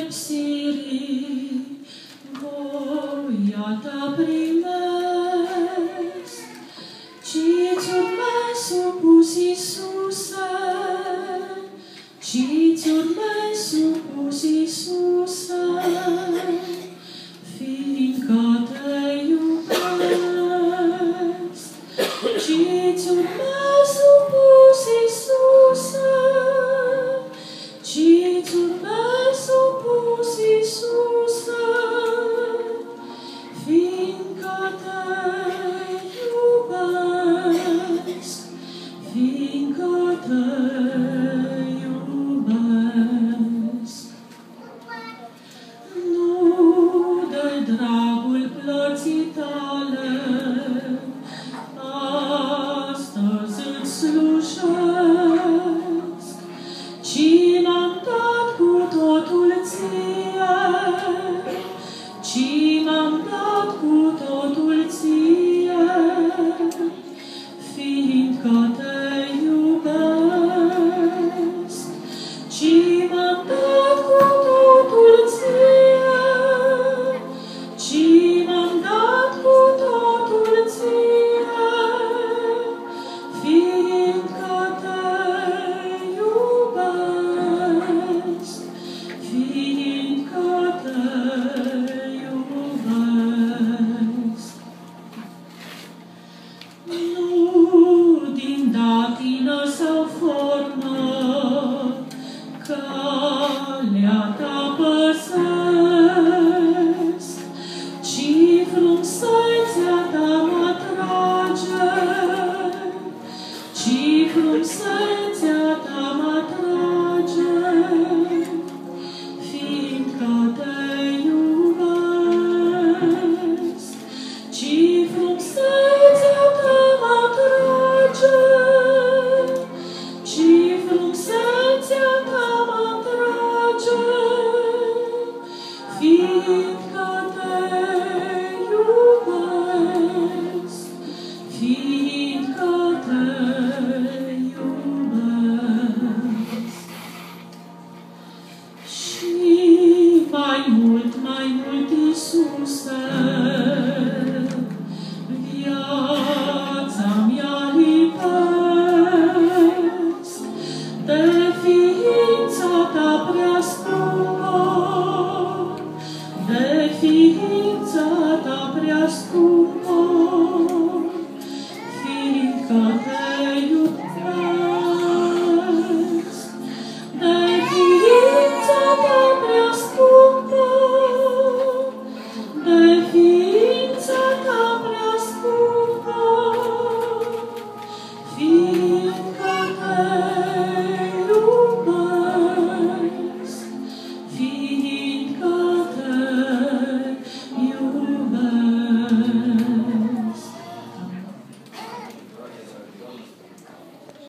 pedepsirii, voia ta primesc, ci-ți urmezi supus, Iisuse, ci-ți urmezi supus, Iisuse, fiindcă te iubesc, ci-ți urmezi supus, Iisuse, ci-ți urmezi supus, Iisuse, fiindcă te iubesc, fiindcă te iubesc. Nu de dragul plății tale, astăzi îți slujesc, ci m-am dat cu totul ție, ci m-am dat cu totul ție, fiindcă te iubesc, ci m-am dat cu totul ție, ci m-am dat cu totul ție, fiindcă te iubesc, fiindcă te iubesc. Nu din datină sau formă calea ta păsesc, ci frumusețea ta mă trage, ci frumusețea ta mă trage, fiindcă te iubesc, ci frumusețea ta mă trage, ci frumusețea ta mă trage, fiindcă te iubesc, fiindcă te iubesc. Și mai mult, Iisuse, viața mea lipesc de ființa ta prea scumpă, de ființa ta prea scumpă, fiindcă